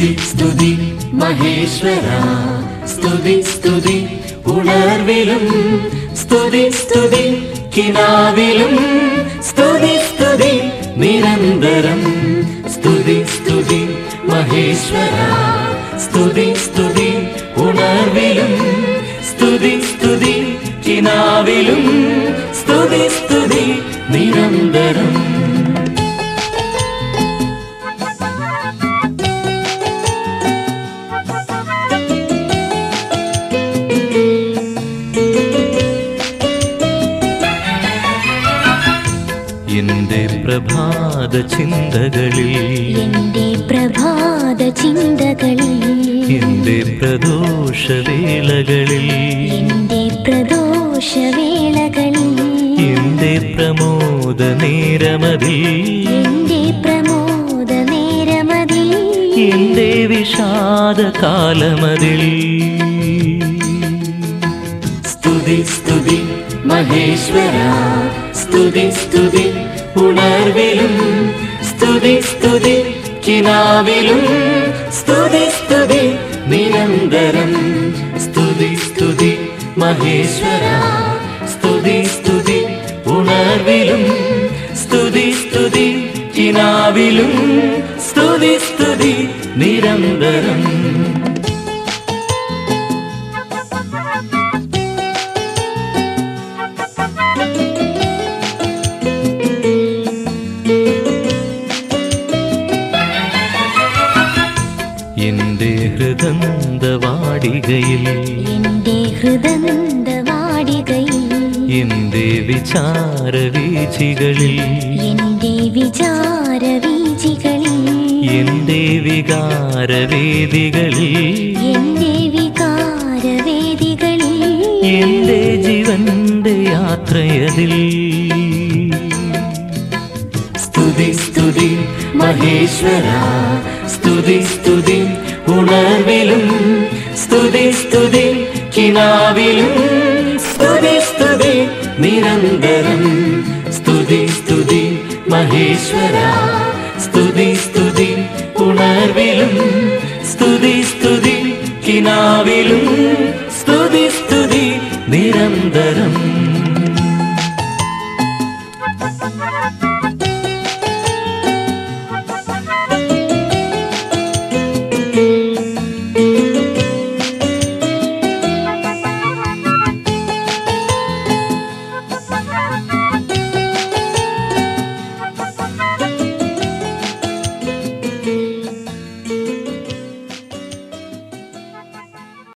സ്തുതി സ്തുതി മഹേശ്വര സ്തുതി സ്തുതി ഉണർവിലും സ്തുതി സ്തുതി കിനാവിലും സ്തുതി സ്തുതി നിരന്തരം സ്തുതി സ്തുതി മഹേശ്വര സ്തുതി സ്തുതി ഉണർവിലും സ്തുതി സ്തുതി കിനാവിലും സ്തുതി സ്തുതി നിരന്തരം എന്റെ പ്രഭാത ചിന്തകളിൽ എന്റെ പ്രദോഷവേളകളിൽ എന്റെ പ്രമോദ നേരമതിൽ എന്റെ വിഷാദ കാലമതിൽ സ്തുതി സ്തുതി മഹേശ്വര സ്തുതി സ്തുതി ഉണർവിലും സ്തുതി സ്തുതി കിനാവിലും സ്തുതി സ്തുതി നിരന്തരം സ്തുതി സ്തുതി മഹേശ്വര സ്തുതി സ്തുതി ഉണർവിലും സ്തുതി സ്തുതി കിനാവിലും സ്തുതി സ്തുതി നിരന്തരം എന്റെ ഹൃദന്തവാടികയിൽ എന്റെ വിചാരവീചികളിൽ എന്റെ വികാരവേദികളിൽ എന്റെ ജീവന്റെ യാത്രയതിൽ സ്തുതി സ്തുതി മഹേശ്വര സ്തുതി സ്തുതി ഉണർവിലും സ്തുതി സ്തുതി കിനാവിലും സ്തുതി സ്തുതി നിരന്തരം സ്തുതി സ്തുതി മഹേശ്വര